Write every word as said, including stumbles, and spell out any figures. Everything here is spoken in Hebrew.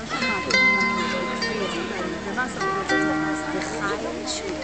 לא שמעתי אותם, זה מה סבבה, זה חי, שהוא